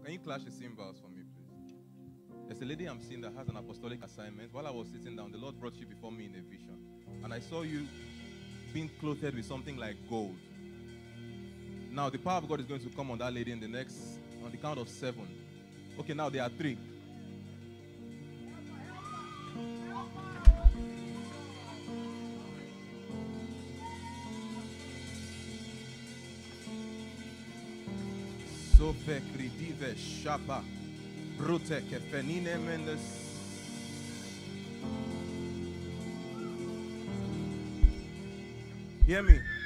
Can you clash the cymbals for me, please? There's a lady I'm seeing that has an apostolic assignment. While I was sitting down, the Lord brought you before me in a vision. And I saw you being clothed with something like gold. Now, the power of God is going to come on that lady on the count of 7. Okay, now there are 3. Sofekridive shaba brute kefenine mendes. Hear me.